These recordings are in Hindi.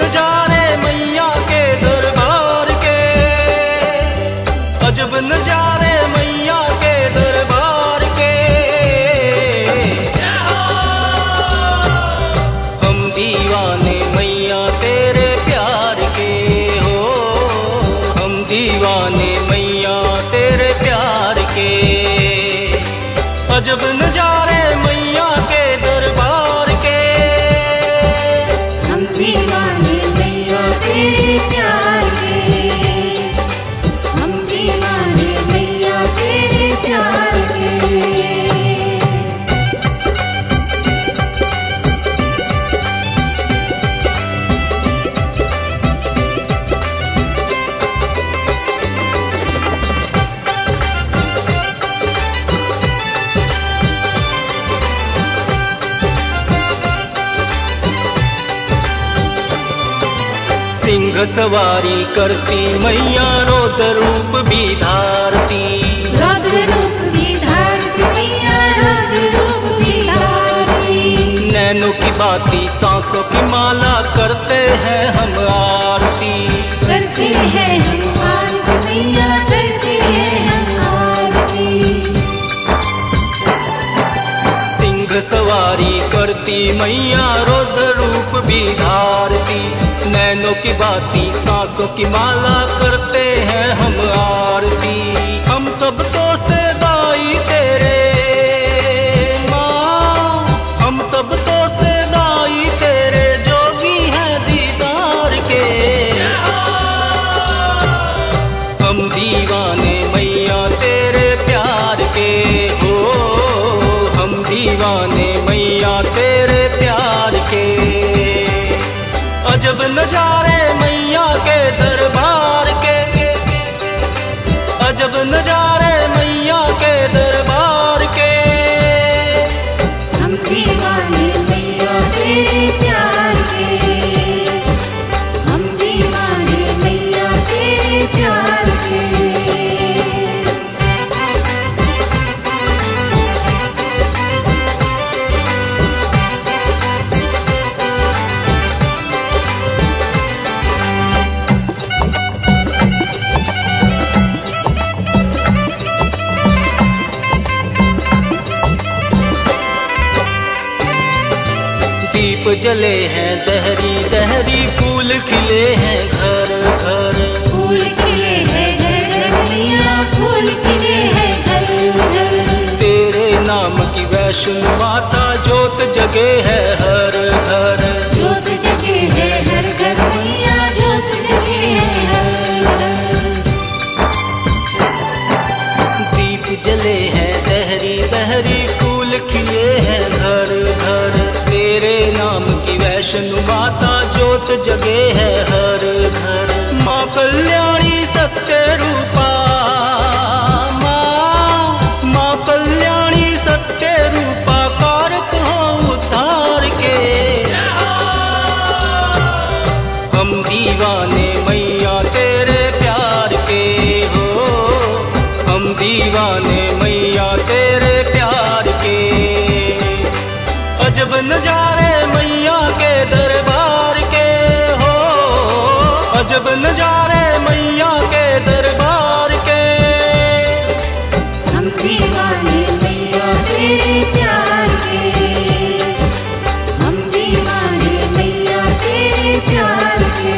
नजारे मैया के दरबार के, अजब नजारे मैया के दरबार के। हम दीवाने मैया तेरे प्यार के हो, हम दीवाने मैया तेरे प्यार के। अजब नजारे मैया के दरबार के, हम दीवाने मैया तेरे प्यार के, हम दीवाने मैया तेरे प्यार के। सिंह सवारी करती मैया रौद्र रूप भी धारती, रौद्र रूप भी धारती मैया, रौद्र रूप भी धारती। नैनों की बाती सांसों की माला करते हैं हम आरती, करते हैं हम आरती मैया, करते हैं हम आरती। सिंह सवारी करती मैया रौद्र रूप भी धारती, नैनों की बाती सांसों की माला करते हैं हम आरती। हम सब तो सदाई तेरे माँ, हम सब तो सदाई तेरे जोगी हैं दीदार के। हम दीवाने मैया तेरे प्यार के हो, हम दीवाने मैया तेरे प्यार के। अजब नजारे मैया के दरबार के, अजब नजारे मैया के दरबार के। हम दीवाने मैया तेरे प्यार के, हम दीवाने मैया तेरे प्यार के। दीप जले हैं दहरी दहरी, फूल खिले हैं घर घर, फूल खिले हैं घर घर मैया, फूल खिले हैं घर घर। तेरे नाम की वैष्णो माता जोत जगे है हर घर, जोत जगे है हर घर मैया, जोत जगे है हर घर। दीप जले हैं दहरी दहरी, फूल खिले हैं घर घर, तेरे नाम की वैष्णो माता जोत जगे है हर घर। माँ कल्याणी सत्य रूपा, माँ कल्याणी सत्य रूपा, कारक हो उद्धार के। हम दीवाने मैया तेरे प्यार के हो, हम दीवाने मैया तेरे प्यार के। अजब नजारे मैया के दरबार के हो, अजब नजारे मैया के दरबार के। हम दीवाने मैया तेरे प्यार के, हम दीवाने मैया तेरे प्यार के।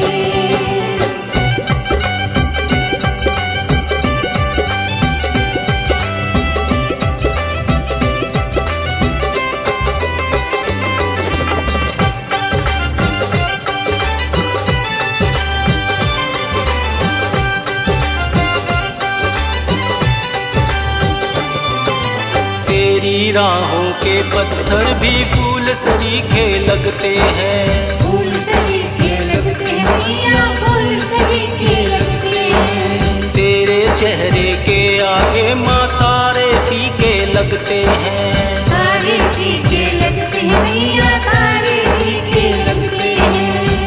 तेरी राहों के पत्थर भी फूल सरीखे लगते हैं, फूल सरीखे लगते हैं मैया, फूल सरीखे लगते हैं। तेरे चेहरे के आगे माँ तारे फीके लगते हैं, तारे फीके लगते हैं मैया, तारे फीके लगते हैं।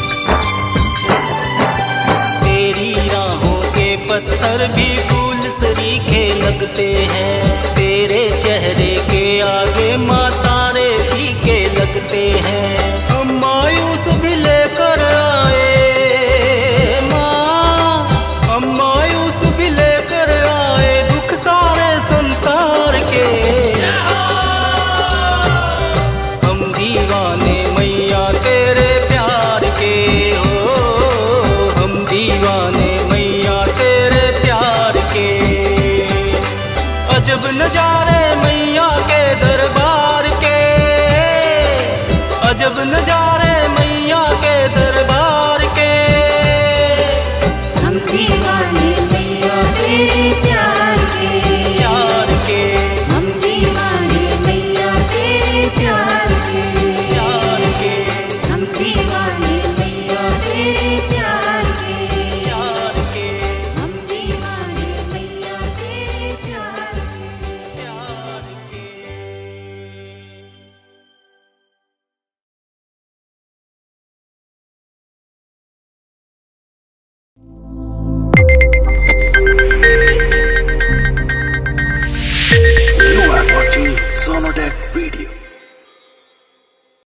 तेरी राहों के पत्थर भी फूल सरीखे लगते हैं, तेरे चेहरे के आगे माँ तारे फीके लगते हैं। हम Connect Radio.